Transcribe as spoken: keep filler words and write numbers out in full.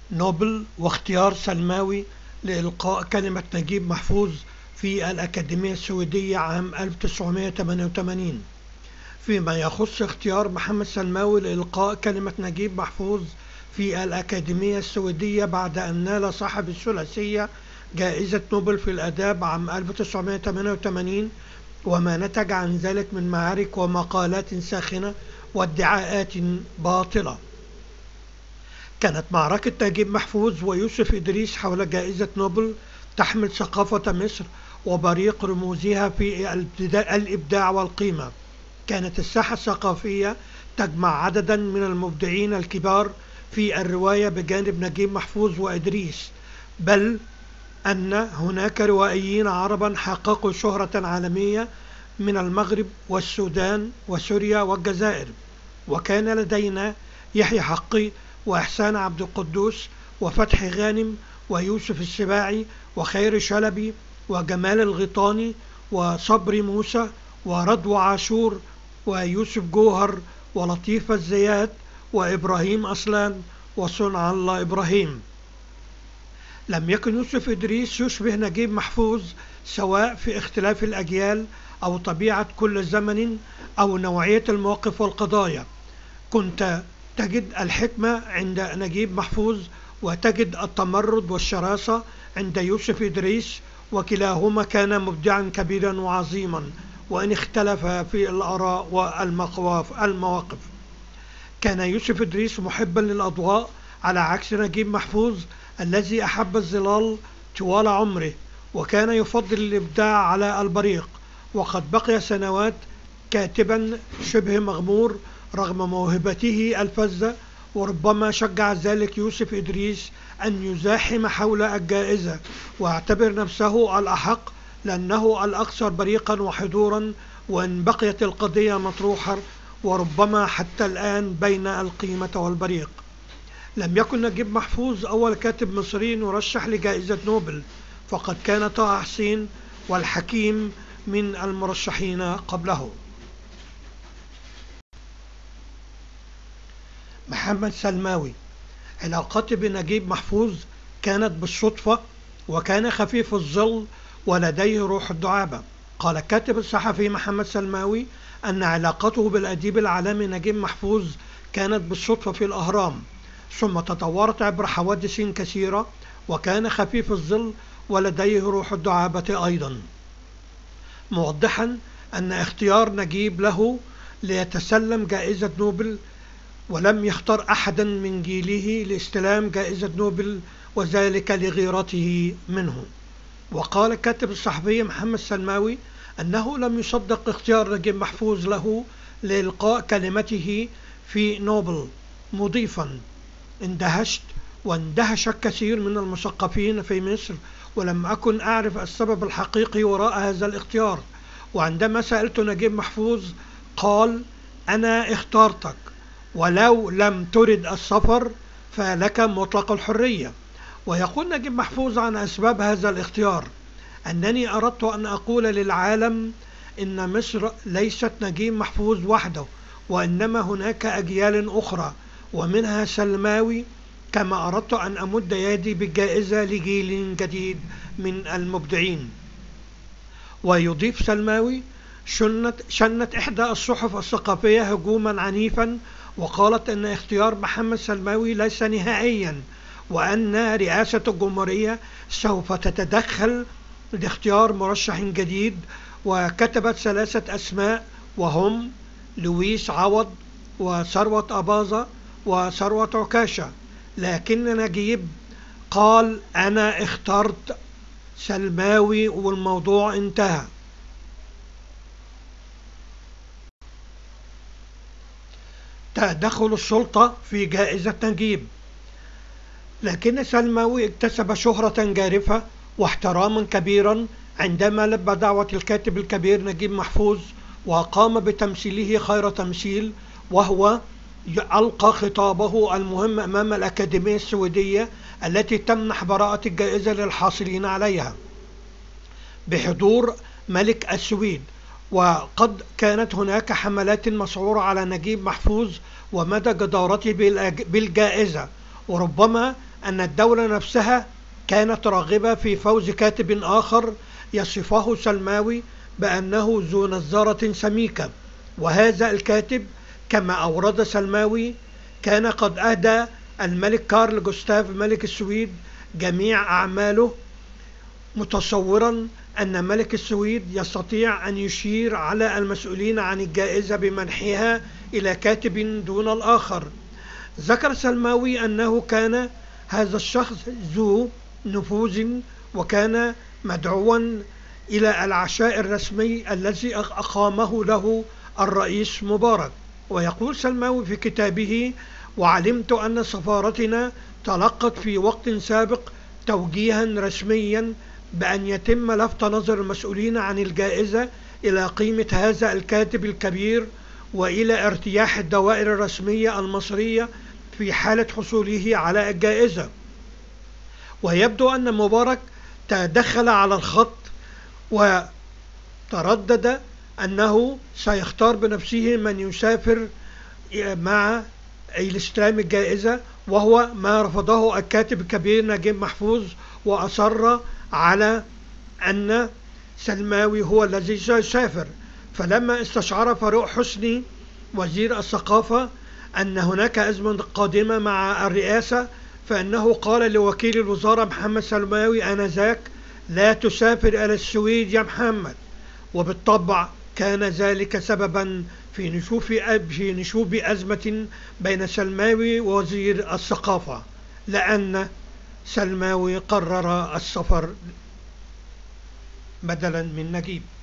نوبل واختيار سلماوي لإلقاء كلمة نجيب محفوظ في الأكاديمية السويدية عام ألف وتسعمائة وثمانية وثمانين. فيما يخص اختيار محمد سلماوي لإلقاء كلمة نجيب محفوظ في الأكاديمية السويدية بعد أن نال صاحب الثلاثية جائزة نوبل في الآداب عام ألف وتسعمائة وثمانية وثمانين، وما نتج عن ذلك من معارك ومقالات ساخنة وادعاءات باطلة. كانت معركة نجيب محفوظ ويوسف إدريس حول جائزة نوبل تحمل ثقافة مصر وبريق رموزها في الإبداع والقيمة. كانت الساحة الثقافية تجمع عددا من المبدعين الكبار في الرواية بجانب نجيب محفوظ وإدريس، بل أن هناك روائيين عربا حققوا شهرة عالمية من المغرب والسودان وسوريا والجزائر. وكان لدينا يحيى حقي وإحسان عبد القدوس وفتحي غانم ويوسف السباعي وخير شلبي وجمال الغيطاني وصبري موسى ورضوى عاشور ويوسف جوهر ولطيفة الزيات وإبراهيم أصلان وصنع الله إبراهيم. لم يكن يوسف إدريس يشبه نجيب محفوظ سواء في اختلاف الأجيال أو طبيعة كل زمن أو نوعية المواقف والقضايا. كنت تجد الحكمة عند نجيب محفوظ وتجد التمرد والشراسة عند يوسف إدريس، وكلاهما كان مبدعا كبيرا وعظيما وإن اختلف في الآراء والمواقف. كان يوسف إدريس محبا للأضواء على عكس نجيب محفوظ الذي أحب الظلال طوال عمره، وكان يفضل الإبداع على البريق. وقد بقي سنوات كاتبا شبه مغمور رغم موهبته الفذة، وربما شجع ذلك يوسف إدريس أن يزاحم حول الجائزة واعتبر نفسه الأحق لأنه الأكثر بريقا وحضورا، وإن بقيت القضية مطروحة وربما حتى الآن بين القيمة والبريق. لم يكن نجيب محفوظ أول كاتب مصري يرشح لجائزة نوبل، فقد كان طه حسين والحكيم من المرشحين قبله. محمد سلماوي. علاقتي بنجيب محفوظ كانت بالصدفة، وكان خفيف الظل ولديه روح الدعابة. قال الكاتب الصحفي محمد سلماوي أن علاقته بالأديب العالمي نجيب محفوظ كانت بالصدفة في الأهرام، ثم تطورت عبر حوادث كثيرة، وكان خفيف الظل ولديه روح الدعابة أيضا، موضحا أن اختيار نجيب له ليتسلم جائزة نوبل، ولم يختار أحدا من جيله لاستلام جائزة نوبل، وذلك لغيرته منه. وقال الكاتب الصحفي محمد سلماوي أنه لم يصدق اختيار نجيب محفوظ له لإلقاء كلمته في نوبل، مضيفا: اندهشت واندهش الكثير من المثقفين في مصر، ولم أكن أعرف السبب الحقيقي وراء هذا الاختيار. وعندما سألت نجيب محفوظ قال: أنا اخترتك، ولو لم ترد السفر فلك مطلق الحرية. ويقول نجيب محفوظ عن أسباب هذا الاختيار: أنني أردت أن أقول للعالم إن مصر ليست نجيب محفوظ وحده، وإنما هناك أجيال أخرى ومنها سلماوي، كما أردت أن أمد يدي بالجائزة لجيل جديد من المبدعين. ويضيف سلماوي: شنت, شنت إحدى الصحف الثقافية هجوما عنيفا، وقالت أن اختيار محمد سلماوي ليس نهائيا، وأن رئاسة الجمهورية سوف تتدخل لاختيار مرشح جديد. وكتبت ثلاثة أسماء، وهم لويس عوض وثروت أباظة وثروت عكاشة، لكن نجيب قال: أنا اخترت سلماوي والموضوع انتهى. تدخل السلطة في جائزة نجيب. لكن سلماوي اكتسب شهرة جارفة واحتراما كبيرا عندما لبى دعوة الكاتب الكبير نجيب محفوظ، وقام بتمثيله خير تمثيل، وهو ألقى خطابه المهم أمام الأكاديمية السويدية التي تمنح براءة الجائزة للحاصلين عليها بحضور ملك السويد. وقد كانت هناك حملات مسعورة على نجيب محفوظ ومدى جدارته بالجائزة، وربما أن الدولة نفسها كانت راغبة في فوز كاتب آخر يصفه سلماوي بأنه ذو نظارة سميكة، وهذا الكاتب كما أورد سلماوي كان قد أهدى الملك كارل جوستاف ملك السويد جميع أعماله، متصورا أن ملك السويد يستطيع أن يشير على المسؤولين عن الجائزة بمنحها إلى كاتب دون الآخر. ذكر سلماوي أنه كان هذا الشخص ذو نفوذ وكان مدعوا إلى العشاء الرسمي الذي أقامه له الرئيس مبارك. ويقول سلماوي في كتابه: وعلمت أن سفارتنا تلقت في وقت سابق توجيها رسميا بأن يتم لفت نظر المسؤولين عن الجائزة إلى قيمة هذا الكاتب الكبير وإلى ارتياح الدوائر الرسمية المصرية في حالة حصوله على الجائزة. ويبدو أن مبارك تدخل على الخط وتردد أنه سيختار بنفسه من يسافر مع الاستلام الجائزة، وهو ما رفضه الكاتب الكبير نجيب محفوظ، وأصر على أن سلماوي هو الذي سيسافر. فلما استشعر فاروق حسني وزير الثقافة أن هناك أزمة قادمة مع الرئاسة، فإنه قال لوكيل الوزارة محمد سلماوي آنذاك: لا تسافر إلى السويد يا محمد. وبالطبع كان ذلك سببا في نشوف في نشوب أزمة بين سلماوي ووزير الثقافة، لأن سلماوي قرر السفر بدلا من نجيب.